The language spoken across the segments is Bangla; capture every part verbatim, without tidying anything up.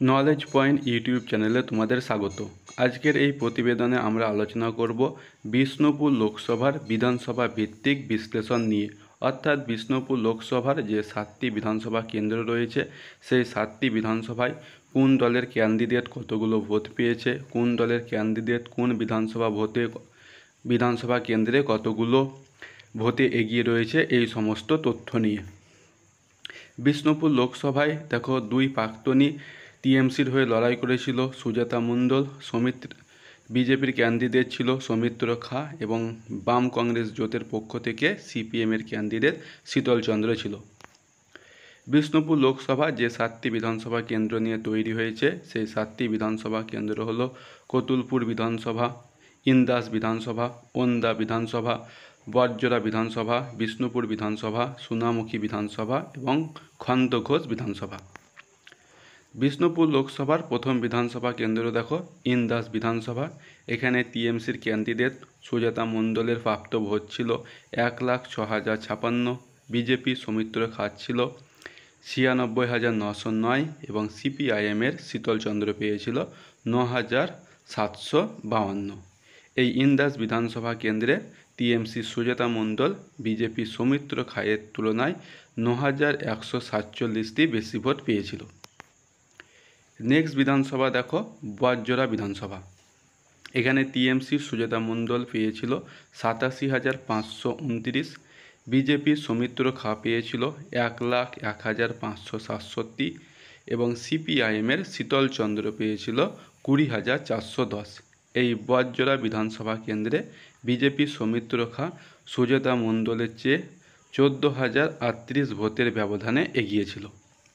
নলেজ পয়েন্ট ইউটিউব চ্যানেলে তোমাদের স্বাগত। আজকের এই প্রতিবেদনে আমরা আলোচনা করব বিষ্ণুপুর লোকসভার বিধানসভা ভিত্তিক বিশ্লেষণ নিয়ে, অর্থাৎ বিষ্ণুপুর লোকসভার যে সাতটি বিধানসভা কেন্দ্র রয়েছে সেই সাতটি বিধানসভায় কোন দলের ক্যান্ডিডেট কতগুলো ভোট পেয়েছে, কোন দলের ক্যান্ডিডেট কোন বিধানসভা ভোটে বিধানসভা কেন্দ্রে কতগুলো ভোটে এগিয়ে রয়েছে, এই সমস্ত তথ্য নিয়ে। বিষ্ণুপুর লোকসভায় দেখো দুই প্রাক্তনী টিএমসির হয়ে লড়াই করেছিল। সুজাতা মণ্ডল সৌমিত্র বিজেপির ক্যান্ডিডেট ছিল সৌমিত্র খা, এবং বাম কংগ্রেস জোটের পক্ষ থেকে সিপিএমের ক্যান্ডিডেট শীতল চন্দ্র ছিল। বিষ্ণুপুর লোকসভা যে সাতটি বিধানসভা কেন্দ্র নিয়ে তৈরি হয়েছে সেই সাতটি বিধানসভা কেন্দ্র হলো কতুলপুর বিধানসভা, ইন্দাস বিধানসভা, ওন্দা বিধানসভা, বরজোড়া বিধানসভা, বিষ্ণুপুর বিধানসভা, সোনামুখী বিধানসভা এবং খন্দঘোষ বিধানসভা। বিষ্ণুপুর লোকসভার প্রথম বিধানসভা কেন্দ্র দেখো ইন্দাস বিধানসভা। এখানে টিএমসির ক্যান্ডিডেট সুজাতা মণ্ডলের প্রাপ্ত ভোট ছিল এক লাখ ছ হাজার ছাপান্ন, বিজেপি সৌমিত্র খা ছিল ছিয়ানব্বই হাজার নশো নয় এবং সিপিআইএমের শীতল চন্দ্র পেয়েছিল ন হাজার সাতশো বাউান্ন। এই ইন্দাস বিধানসভা কেন্দ্রে টিএমসি সুজাতা মণ্ডল বিজেপি সৌমিত্র খায়ের তুলনায় ন হাজার একশো সাতচল্লিশটি বেশি ভোট পেয়েছিল। নেক্সট বিধানসভা দেখো বরজোড়া বিধানসভা। এখানে টিএমসির সুজাতা মণ্ডল পেয়েছিল সাতাশি হাজার পাঁচশো উনত্রিশ, বিজেপির সৌমিত্র খা পেয়েছিল এক লাখ এক হাজার পাঁচশো সাতষট্টি এবং সিপিআইএমের শীতল চন্দ্র পেয়েছিল কুড়ি হাজার চারশো দশ। এই বরজোড়া বিধানসভা কেন্দ্রে বিজেপির সৌমিত্র খা সুজাতা মণ্ডলের চেয়ে চোদ্দো হাজার আটত্রিশ ভোটের ব্যবধানে এগিয়েছিল।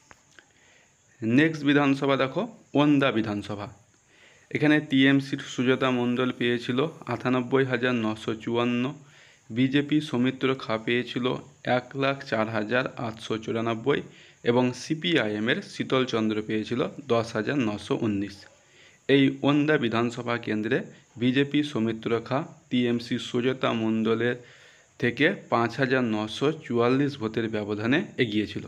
নেক্সট বিধানসভা দেখো ওন্দা বিধানসভা। এখানে টিএমসির সুজাতা মণ্ডল পেয়েছিল আটানব্বই হাজার নশো চুয়ান্ন, বিজেপি সৌমিত্র খা পেয়েছিল এক লাখ চার হাজার আটশো চুরানব্বই এবং সিপিআইএমের শীতল চন্দ্র পেয়েছিল দশ হাজার নশো উনিশ। এই ওন্দা বিধানসভা কেন্দ্রে বিজেপি সৌমিত্র খা টিএমসি সুজাতা মণ্ডলের থেকে পাঁচ হাজার নশো চুয়াল্লিশ ভোটের ব্যবধানে এগিয়েছিল।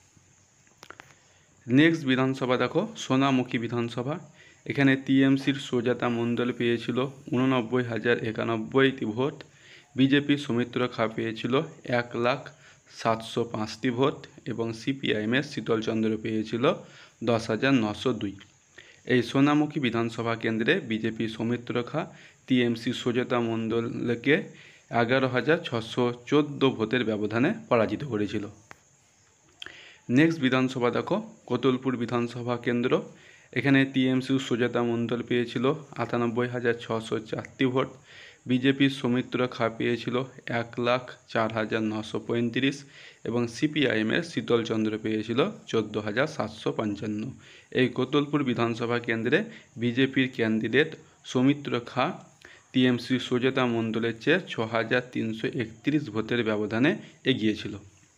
নেক্সট বিধানসভা দেখো সোনামুখী বিধানসভা। এখানে টিএমসির সুজাতা মণ্ডল পেয়েছিল উননব্বই হাজার একানব্বইটি ভোট, বিজেপি সৌমিত্র খা পেয়েছিল এক লাখ সাতশো পাঁচটি ভোট এবং সিপিআইএমের শীতল চন্দ্র পেয়েছিল দশ হাজার নশো দুই। এই সোনামুখী বিধানসভা কেন্দ্রে বিজেপি সৌমিত্র খা টিএমসি সুজাতা মণ্ডলকে এগারো হাজার ছশো চোদ্দো ভোটের ব্যবধানে পরাজিত করেছিল। নেক্সট বিধানসভা দেখো কতুলপুর বিধানসভা কেন্দ্র। এখানে টিএমসি সুজাতা মণ্ডল পেয়েছিল আটানব্বই হাজার ছশো চারটি ভোট, বিজেপির সৌমিত্র খা পেয়েছিল এক লাখ চার হাজার নশো পঁয়ত্রিশ এবং সিপিআইএমের শীতল চন্দ্র পেয়েছিল চোদ্দো হাজার সাতশো পঞ্চান্ন। এই কতুলপুর বিধানসভা কেন্দ্রে বিজেপির ক্যান্ডিডেট সৌমিত্র খা টিএমসি সুজাতা মণ্ডলের চেয়ে ছ হাজার তিনশো একত্রিশ ভোটের ব্যবধানে এগিয়েছিল।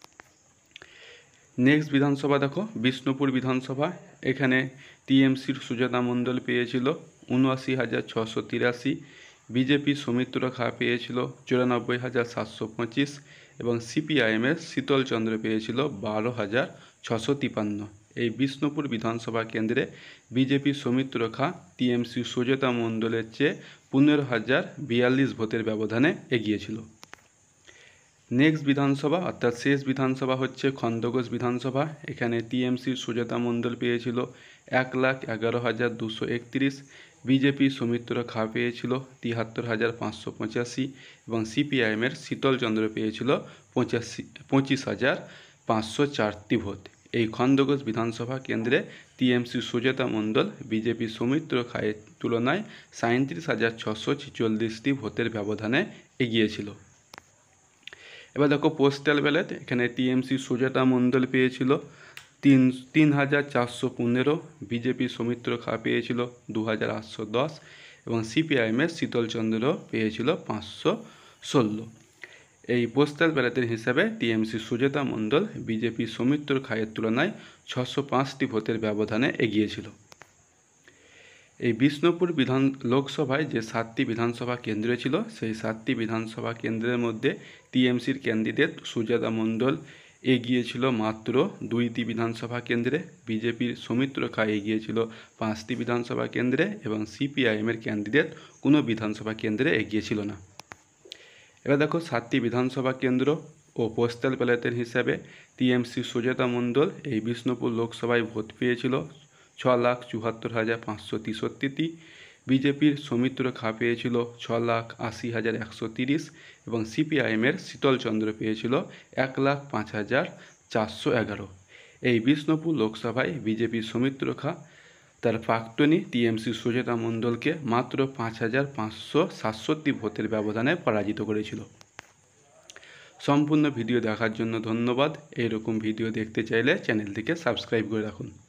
নেক্সট বিধানসভা দেখো বিষ্ণুপুর বিধানসভা। এখানে টিএমসির সুজাতা মণ্ডল পেয়েছিল উনআশি হাজার ছশো তিরাশি, বিজেপি সৌমিত্র খা পেয়েছিল চুরানব্বই হাজার সাতশো পঁচিশ এবং সিপিআইএমের শীতল চন্দ্র পেয়েছিল বারো হাজার ছশো তিপান্ন। এই বিষ্ণুপুর বিধানসভা কেন্দ্রে বিজেপি সৌমিত্র খা টিএমসি সুজাতা মণ্ডলের চেয়ে পনেরো হাজার বিয়াল্লিশ ভোটের ব্যবধানে এগিয়েছিল। নেক্সট বিধানসভা অর্থাৎ শেষ বিধানসভা হচ্ছে খন্দঘোষ বিধানসভা। এখানে টিএমসির সুজাতা মণ্ডল পেয়েছিল এক লাখ এগারো হাজার দুশো একত্রিশ, বিজেপি সৌমিত্র খা পেয়েছিল তিয়াত্তর হাজার পাঁচশো পঁচাশি এবং সিপিআইএমের শীতল চন্দ্র পেয়েছিল পঁচাশি পঁচিশ হাজার পাঁচশো চারটি ভোট। এই খন্দঘোষ বিধানসভা কেন্দ্রে টিএমসি সুজাতা মণ্ডল বিজেপি সৌমিত্র খায়ের তুলনায় সাঁত্রিশ হাজার ছশো ছেচল্লিশটি ভোটের ব্যবধানে এগিয়েছিল। এবার দেখো পোস্টাল ব্যালট। এখানে টিএমসি সুজাতা মণ্ডল পেয়েছিল তিন তিন হাজার চারশো পনেরো, বিজেপি সৌমিত্র খা পেয়েছিল দু হাজার আটশো দশ এবং সিপিআইএমের শীতল চন্দ্র পেয়েছিল পাঁচশো ষোলো। এই পোস্টাল ব্যালটের হিসাবে টিএমসি সুজাতা মণ্ডল বিজেপি সৌমিত্র খায়ের তুলনায় ছশো পাঁচটি ভোটের ব্যবধানে এগিয়েছিল। এই বিষ্ণুপুর বিধান লোকসভায় যে সাতটি বিধানসভা কেন্দ্র ছিল সেই সাতটি বিধানসভা কেন্দ্রের মধ্যে টিএমসির ক্যান্ডিডেট সুজাতা মণ্ডল এগিয়ে ছিল মাত্র দুইটি বিধানসভা কেন্দ্রে, বিজেপির সৌমিত্র খা এগিয়ে ছিল পাঁচটি বিধানসভা কেন্দ্রে এবং সিপিআইএমের ক্যান্ডিডেট কোনো বিধানসভা কেন্দ্রে এগিয়ে ছিল না। এবার দেখো সাতটি বিধানসভা কেন্দ্র ও পোস্টাল ব্যালটের হিসাবে টিএমসি সুজাতা মণ্ডল এই বিষ্ণুপুর লোকসভায় ভোট পেয়েছিল ছ লাখ চুয়াত্তর হাজার পাঁচশো তেষট্টিটি, বিজেপির সৌমিত্র খা পেয়েছিল ছ লাখ আশি হাজার একশো তিরিশ এবং সিপিআইএমের শীতলচন্দ্র পেয়েছিল এক লাখ পাঁচ হাজার চারশো এগারো। এই বিষ্ণুপুর লোকসভায় বিজেপির সৌমিত্র খা তার প্রাক্তনী টিএমসি সুজাতা মণ্ডলকে মাত্র পাঁচ হাজার পাঁচশো সাতষট্টি ভোটের ব্যবধানে পরাজিত করেছিল। সম্পূর্ণ ভিডিও দেখার জন্য ধন্যবাদ। এইরকম ভিডিও দেখতে চাইলে চ্যানেলটিকে সাবস্ক্রাইব করে রাখুন।